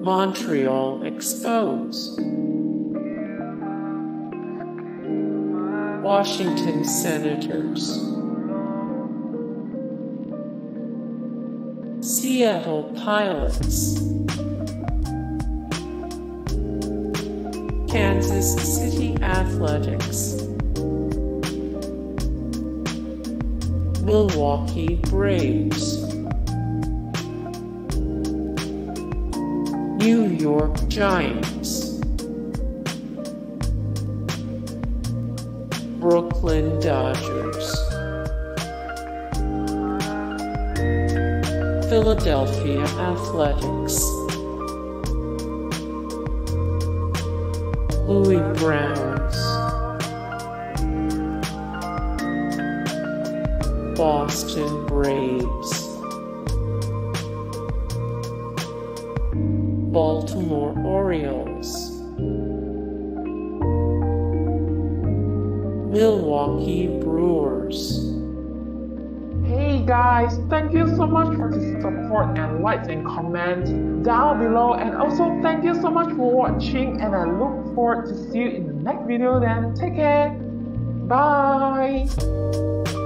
Montreal Expos, Washington Senators, Seattle Pilots, Kansas City Athletics, Milwaukee Braves, New York Giants, Brooklyn Dodgers, Philadelphia Athletics, Louis Browns, Boston Braves, Baltimore Orioles, Milwaukee Brewers. Hey guys, thank you so much for the support and likes and comments down below, and also thank you so much for watching, and I look forward to see you in the next video. Then take care, bye.